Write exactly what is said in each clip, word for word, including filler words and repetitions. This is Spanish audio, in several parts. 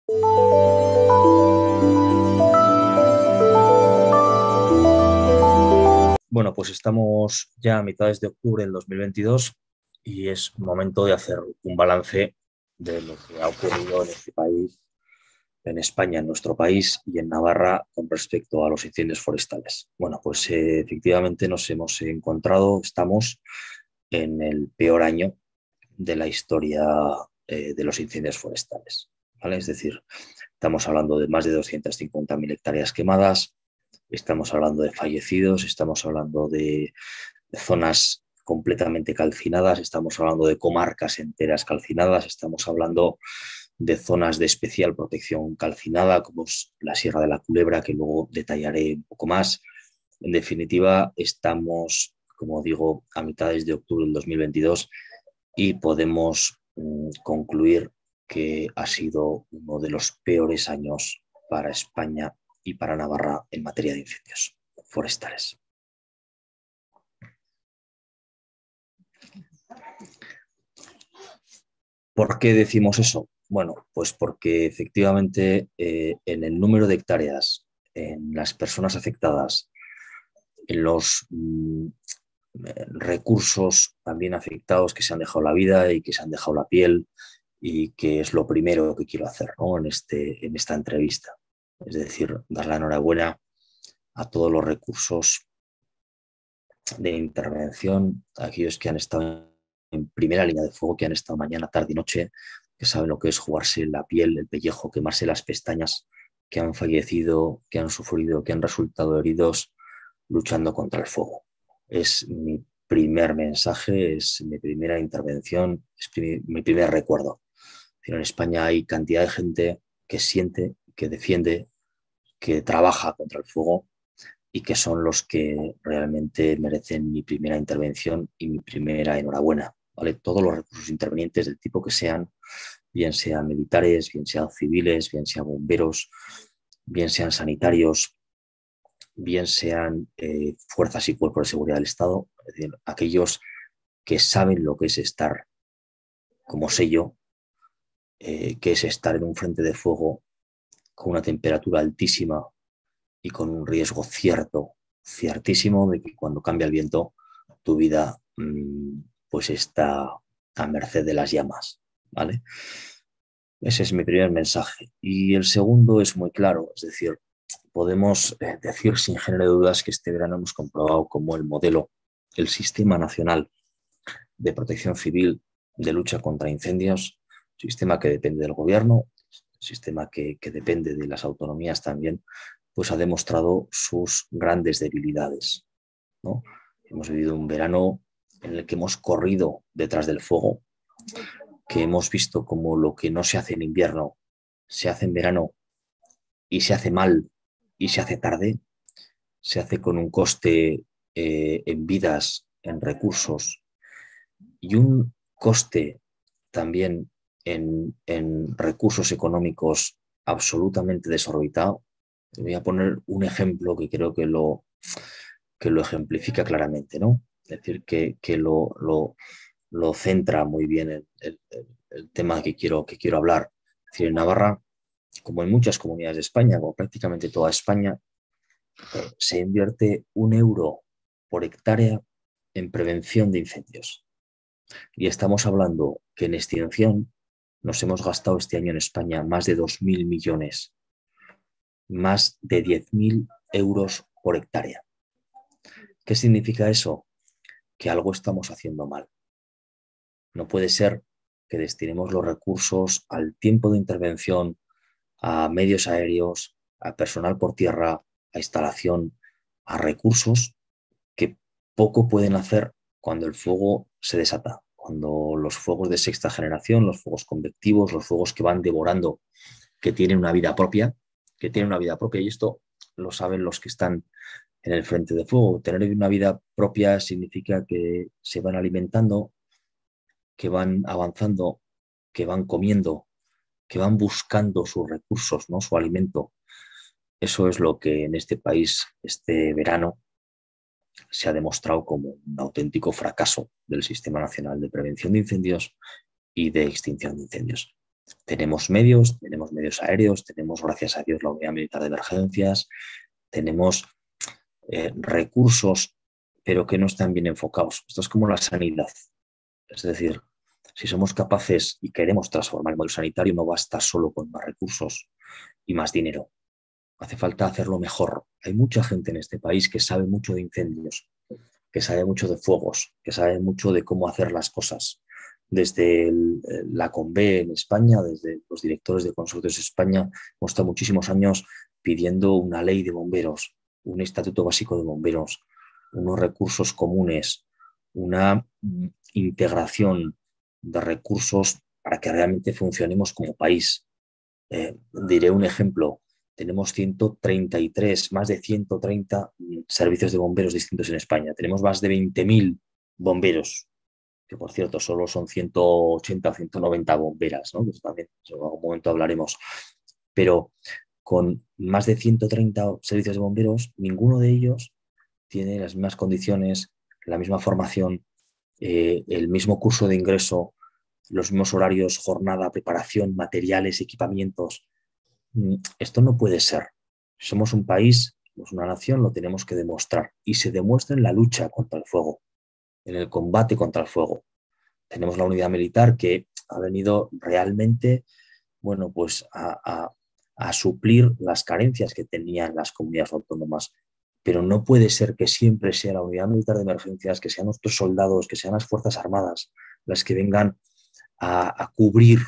Bueno, pues estamos ya a mitades de octubre del dos mil veintidós y es momento de hacer un balance de lo que ha ocurrido en este país, en España, en nuestro país y en Navarra con respecto a los incendios forestales. Bueno, pues eh, efectivamente nos hemos encontrado, estamos en el peor año de la historia eh, de los incendios forestales, ¿vale? Es decir, estamos hablando de más de doscientas cincuenta mil hectáreas quemadas, estamos hablando de fallecidos, estamos hablando de, de zonas completamente calcinadas, estamos hablando de comarcas enteras calcinadas, estamos hablando de zonas de especial protección calcinada, como es la Sierra de la Culebra, que luego detallaré un poco más. En definitiva, estamos, como digo, a mitades de octubre del dos mil veintidós y podemos mmm, concluir que ha sido uno de los peores años para España y para Navarra en materia de incendios forestales. ¿Por qué decimos eso? Bueno, pues porque efectivamente eh, en el número de hectáreas, en las personas afectadas, en los mmm, recursos también afectados que se han dejado la vida y que se han dejado la piel, y que es lo primero que quiero hacer, ¿no? en, este, en esta entrevista. Es decir, dar la enhorabuena a todos los recursos de intervención, a aquellos que han estado en primera línea de fuego, que han estado mañana, tarde y noche, que saben lo que es jugarse la piel, el pellejo, quemarse las pestañas, que han fallecido, que han sufrido, que han resultado heridos luchando contra el fuego. Es mi primer mensaje, es mi primera intervención, es mi primer recuerdo. En España hay cantidad de gente que siente, que defiende, que trabaja contra el fuego y que son los que realmente merecen mi primera intervención y mi primera enhorabuena, ¿vale? Todos los recursos intervenientes del tipo que sean, bien sean militares, bien sean civiles, bien sean bomberos, bien sean sanitarios, bien sean eh, fuerzas y cuerpos de seguridad del Estado, es decir, aquellos que saben lo que es estar, como sé yo, eh, que es estar en un frente de fuego con una temperatura altísima y con un riesgo cierto, ciertísimo, de que cuando cambia el viento tu vida mmm, pues está a merced de las llamas, ¿vale? Ese es mi primer mensaje. Y el segundo es muy claro, es decir, podemos eh, decir sin género de dudas que este verano hemos comprobado cómo el modelo, el Sistema Nacional de Protección Civil de Lucha contra Incendios, sistema que depende del gobierno, sistema que, que depende de las autonomías también, pues ha demostrado sus grandes debilidades, ¿no? Hemos vivido un verano en el que hemos corrido detrás del fuego, que hemos visto como lo que no se hace en invierno se hace en verano y se hace mal y se hace tarde, se hace con un coste eh, en vidas, en recursos y un coste también en, en recursos económicos absolutamente desorbitado. Te voy a poner un ejemplo que creo que lo, que lo ejemplifica claramente, ¿no? Es decir, que, que lo, lo, lo centra muy bien el, el, el tema que quiero, que quiero hablar. Es decir, en Navarra, como en muchas comunidades de España, como prácticamente toda España, se invierte un euro por hectárea en prevención de incendios. Y estamos hablando que en extinción nos hemos gastado este año en España más de dos mil millones, más de diez mil euros por hectárea. ¿Qué significa eso? Que algo estamos haciendo mal. No puede ser que destinemos los recursos al tiempo de intervención, a medios aéreos, a personal por tierra, a instalación, a recursos que poco pueden hacer cuando el fuego se desata, cuando los fuegos de sexta generación, los fuegos convectivos, los fuegos que van devorando, que tienen una vida propia, que tienen una vida propia, y esto lo saben los que están en el frente de fuego. Tener una vida propia significa que se van alimentando, que van avanzando, que van comiendo, que van buscando sus recursos, ¿no? Su alimento. Eso es lo que en este país, este verano, se ha demostrado como un auténtico fracaso del Sistema Nacional de Prevención de Incendios y de Extinción de Incendios. Tenemos medios, tenemos medios aéreos, tenemos, gracias a Dios, la Unidad Militar de Emergencias, tenemos eh, recursos, pero que no están bien enfocados. Esto es como la sanidad. Es decir, si somos capaces y queremos transformar el modelo sanitario, no basta solo con más recursos y más dinero. Hace falta hacerlo mejor. Hay mucha gente en este país que sabe mucho de incendios, que sabe mucho de fuegos, que sabe mucho de cómo hacer las cosas. Desde el, la CONVE en España, desde los directores de consorcios de España, hemos estado muchísimos años pidiendo una ley de bomberos, un estatuto básico de bomberos, unos recursos comunes, una integración de recursos para que realmente funcionemos como país. Eh, diré un ejemplo. Tenemos ciento treinta y tres, más de ciento treinta servicios de bomberos distintos en España. Tenemos más de veinte mil bomberos, que por cierto solo son ciento ochenta o ciento noventa bomberas, ¿no? Pues también en algún momento hablaremos. Pero con más de ciento treinta servicios de bomberos, ninguno de ellos tiene las mismas condiciones, la misma formación, eh, el mismo curso de ingreso, los mismos horarios, jornada, preparación, materiales, equipamientos. Esto no puede ser. Somos un país, somos una nación, lo tenemos que demostrar. Y se demuestra en la lucha contra el fuego, en el combate contra el fuego. Tenemos la unidad militar que ha venido realmente, bueno, pues a, a, a suplir las carencias que tenían las comunidades autónomas. Pero no puede ser que siempre sea la unidad militar de emergencias, que sean nuestros soldados, que sean las Fuerzas Armadas las que vengan a, a cubrir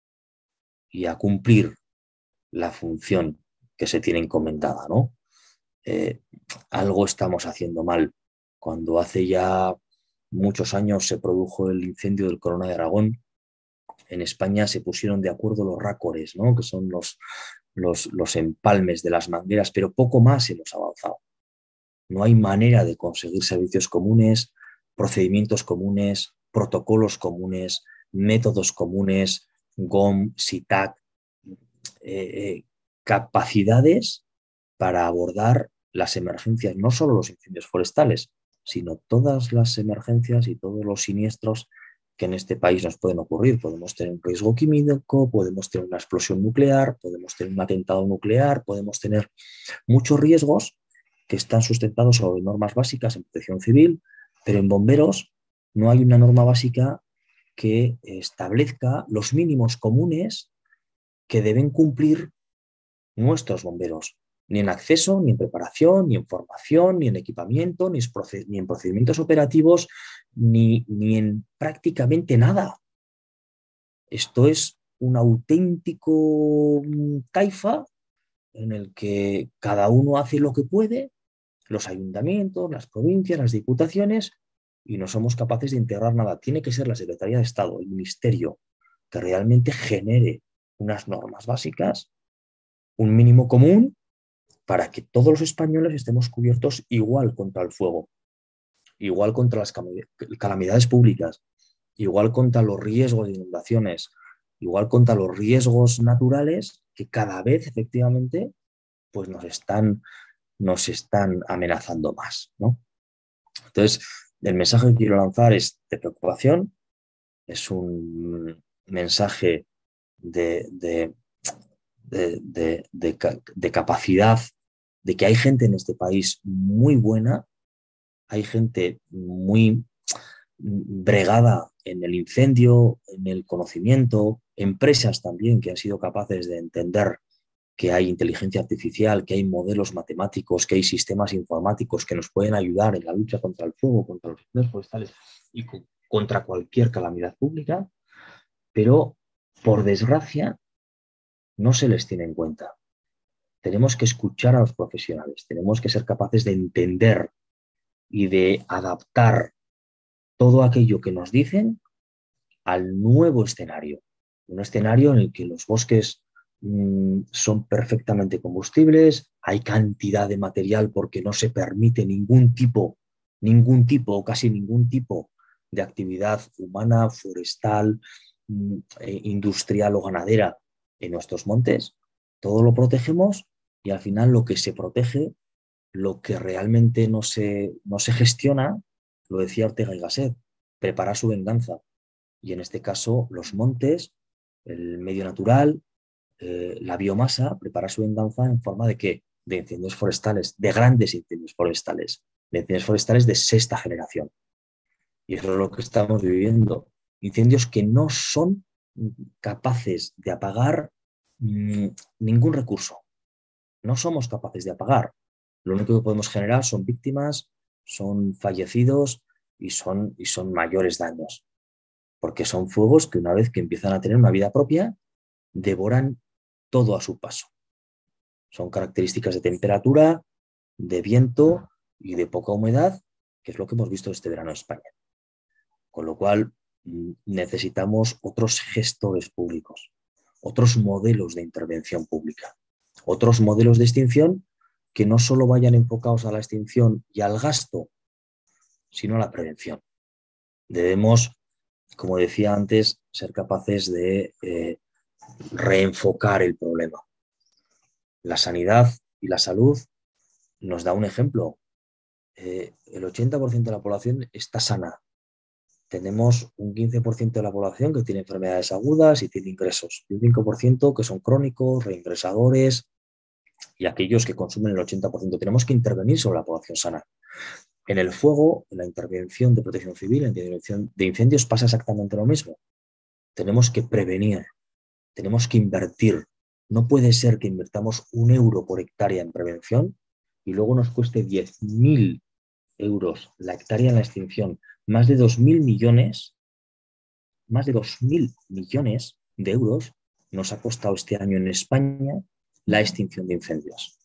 y a cumplir la función que se tiene encomendada, ¿no? Eh, algo estamos haciendo mal. Cuando hace ya muchos años se produjo el incendio del Corona de Aragón, en España se pusieron de acuerdo los rácores, ¿no? Que son los, los, los empalmes de las mangueras, pero poco más hemos avanzado. No hay manera de conseguir servicios comunes, procedimientos comunes, protocolos comunes, métodos comunes, G O M, SITAC, eh, capacidades para abordar las emergencias, no solo los incendios forestales, sino todas las emergencias y todos los siniestros que en este país nos pueden ocurrir. Podemos tener un riesgo químico, podemos tener una explosión nuclear, podemos tener un atentado nuclear, podemos tener muchos riesgos que están sustentados sobre normas básicas en protección civil, pero en bomberos no hay una norma básica que establezca los mínimos comunes que deben cumplir nuestros bomberos, ni en acceso, ni en preparación, ni en formación, ni en equipamiento, ni, ni en procedimientos operativos, ni, ni en prácticamente nada. Esto es un auténtico taifa en el que cada uno hace lo que puede, los ayuntamientos, las provincias, las diputaciones, y no somos capaces de integrar nada. Tiene que ser la Secretaría de Estado, el Ministerio, que realmente genere unas normas básicas, un mínimo común, para que todos los españoles estemos cubiertos igual contra el fuego, igual contra las calamidades públicas, igual contra los riesgos de inundaciones, igual contra los riesgos naturales que cada vez efectivamente pues nos están, nos están amenazando más, ¿no? Entonces, el mensaje que quiero lanzar es de preocupación, es un mensaje de, de, de, de, de, de capacidad, de que hay gente en este país muy buena, hay gente muy bregada en el incendio, en el conocimiento, empresas también que han sido capaces de entender que hay inteligencia artificial, que hay modelos matemáticos, que hay sistemas informáticos que nos pueden ayudar en la lucha contra el fuego, contra los incendios forestales y contra cualquier calamidad pública, pero por desgracia no se les tiene en cuenta. Tenemos que escuchar a los profesionales, tenemos que ser capaces de entender y de adaptar todo aquello que nos dicen al nuevo escenario. Un escenario en el que los bosques mmm, son perfectamente combustibles, hay cantidad de material porque no se permite ningún tipo, ningún tipo o casi ningún tipo de actividad humana, forestal, mmm, eh, industrial o ganadera en nuestros montes. Todo lo protegemos y al final lo que se protege, lo que realmente no se, no se gestiona, lo decía Ortega y Gasset, prepara su venganza. Y en este caso, los montes el medio natural, eh, la biomasa, prepara su venganza en forma de ¿qué? De incendios forestales, de grandes incendios forestales, de incendios forestales de sexta generación. Y eso es lo que estamos viviendo. Incendios que no son capaces de apagar mmm, ningún recurso. No somos capaces de apagar. Lo único que podemos generar son víctimas, son fallecidos y son, y son mayores daños. Porque son fuegos que una vez que empiezan a tener una vida propia, devoran todo a su paso. Son características de temperatura, de viento y de poca humedad, que es lo que hemos visto este verano en España. Con lo cual, necesitamos otros gestores públicos, otros modelos de intervención pública, otros modelos de extinción que no solo vayan enfocados a la extinción y al gasto, sino a la prevención. Debemos, como decía antes, ser capaces de eh, reenfocar el problema. La sanidad y la salud nos da un ejemplo. Eh, el ochenta por ciento de la población está sana. Tenemos un quince por ciento de la población que tiene enfermedades agudas y tiene ingresos. Y un cinco por ciento que son crónicos, reingresadores y aquellos que consumen el ochenta por ciento. Tenemos que intervenir sobre la población sana. En el fuego, en la intervención de protección civil, en la intervención de incendios, pasa exactamente lo mismo. Tenemos que prevenir, tenemos que invertir. No puede ser que invirtamos un euro por hectárea en prevención y luego nos cueste diez mil euros la hectárea en la extinción. Más de dos mil millones, más de dos mil millones de euros nos ha costado este año en España la extinción de incendios.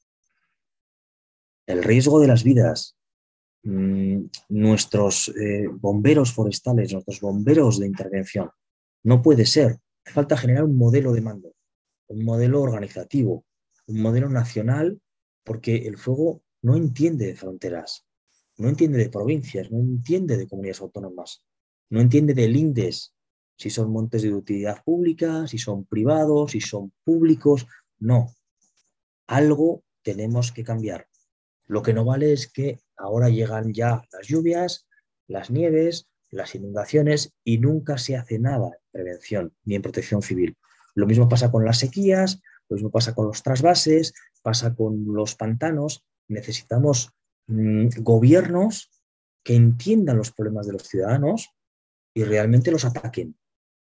El riesgo de las vidas, mmm, nuestros eh, bomberos forestales, nuestros bomberos de intervención, no puede ser. Hace falta generar un modelo de mando, un modelo organizativo, un modelo nacional, porque el fuego no entiende de fronteras. No entiende de provincias, no entiende de comunidades autónomas, no entiende de lindes, si son montes de utilidad pública, si son privados, si son públicos. No, algo tenemos que cambiar. Lo que no vale es que ahora llegan ya las lluvias, las nieves, las inundaciones y nunca se hace nada en prevención ni en protección civil. Lo mismo pasa con las sequías, lo mismo pasa con los trasvases, pasa con los pantanos. Necesitamos gobiernos que entiendan los problemas de los ciudadanos y realmente los ataquen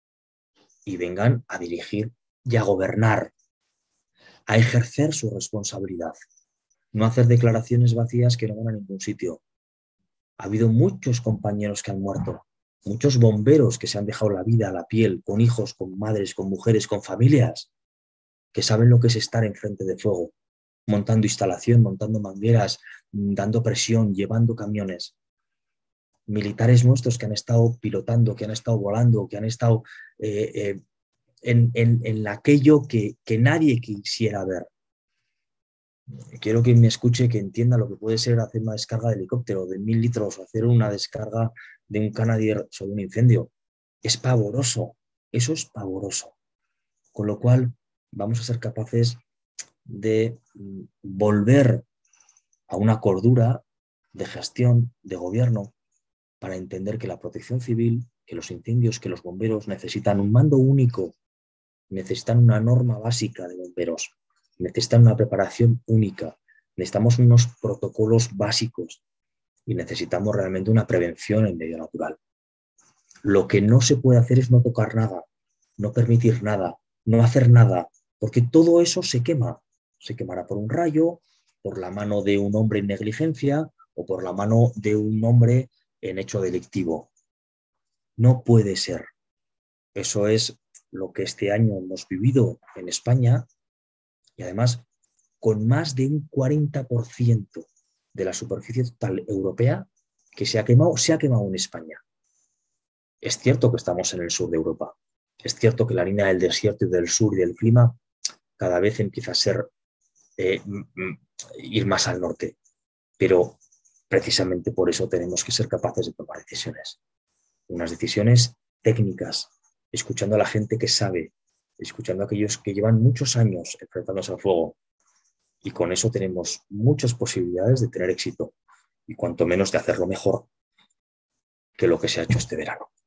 y vengan a dirigir y a gobernar, a ejercer su responsabilidad, no hacer declaraciones vacías que no van a ningún sitio. Ha habido muchos compañeros que han muerto, muchos bomberos que se han dejado la vida a la piel, con hijos, con madres, con mujeres, con familias, que saben lo que es estar enfrente de fuego, montando instalación, montando mangueras, dando presión, llevando camiones. Militares nuestros que han estado pilotando, que han estado volando, que han estado eh, eh, en, en, en aquello que, que nadie quisiera ver. Quiero que me escuche, que entienda lo que puede ser hacer una descarga de helicóptero de mil litros o hacer una descarga de un Canadair sobre un incendio. Es pavoroso, eso es pavoroso. Con lo cual vamos a ser capaces de volver a una cordura de gestión, de gobierno, para entender que la protección civil, que los incendios, que los bomberos necesitan un mando único, necesitan una norma básica de bomberos, necesitan una preparación única, necesitamos unos protocolos básicos y necesitamos realmente una prevención en medio natural. Lo que no se puede hacer es no tocar nada, no permitir nada, no hacer nada, porque todo eso se quema. Se quemará por un rayo, por la mano de un hombre en negligencia o por la mano de un hombre en hecho delictivo. No puede ser. Eso es lo que este año hemos vivido en España y además con más de un cuarenta por ciento de la superficie total europea que se ha quemado, se ha quemado en España. Es cierto que estamos en el sur de Europa. Es cierto que la línea del desierto y del sur y del clima cada vez empieza a ser eh, ir más al norte. Pero precisamente por eso tenemos que ser capaces de tomar decisiones. Unas decisiones técnicas, escuchando a la gente que sabe, escuchando a aquellos que llevan muchos años enfrentándose al fuego. Y con eso tenemos muchas posibilidades de tener éxito y cuanto menos de hacerlo mejor que lo que se ha hecho este verano.